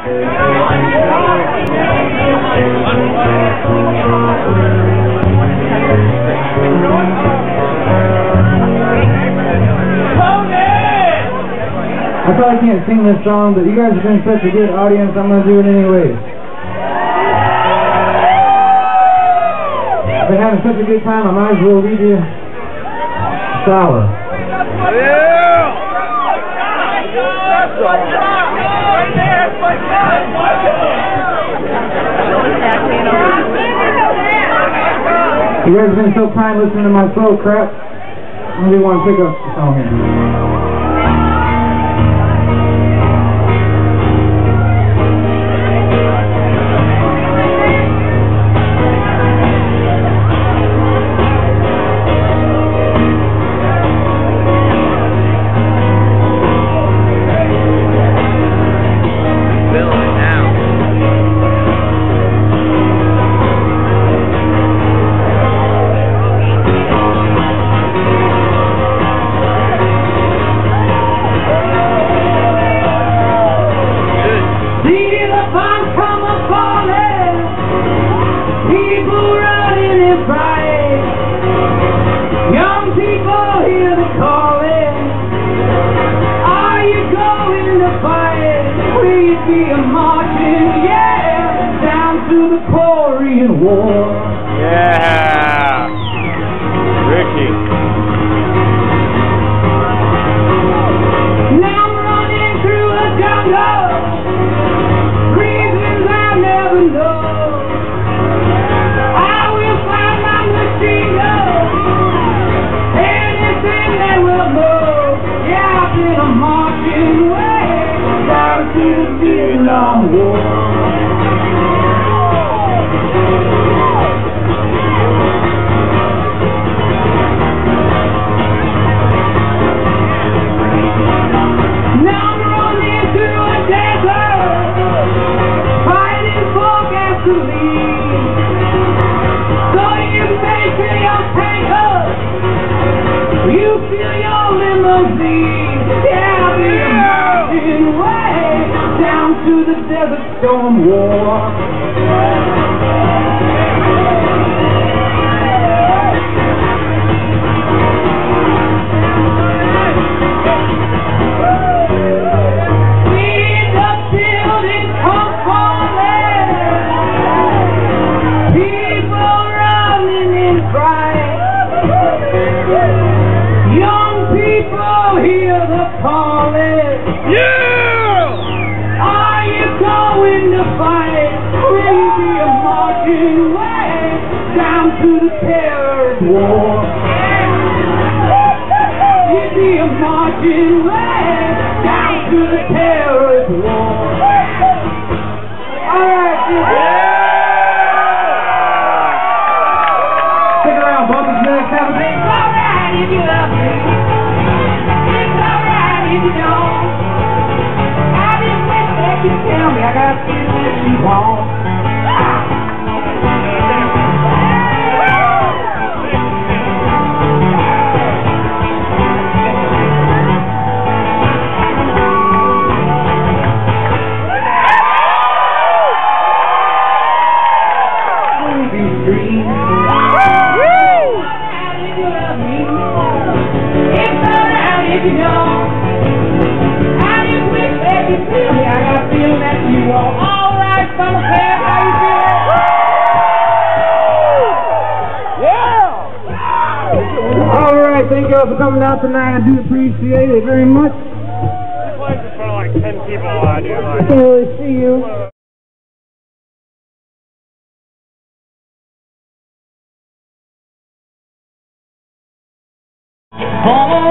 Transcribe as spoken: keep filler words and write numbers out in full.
I probably can't sing this song, but you guys have been such a good audience, I'm going to do it anyway. I've been having such a good time, I might as well leave you sour. Yeah! You guys have been so kind listening to my slow crap. I really want to pick up the song here. War. Yeah, Ricky. Now I'm running through a jungle, reasons I never know. I will find my machine gun, anything that will move. Yeah, I've been a marching way down to the Vietnam War. You feel your limousine, yeah, I'll be a marching way down to the Desert Storm War. To the terrorist war, you'd be a marching way down to the terrorist war. All right, yeah. Stick around, Bumpers next. Have a good It's alright if you love me. It's alright if you don't. I just wish that you tell me I got to do what you want. Thank you all for coming out tonight. I do appreciate it very much. This place is for like ten people. I do. Like. I can't really see you. Oh.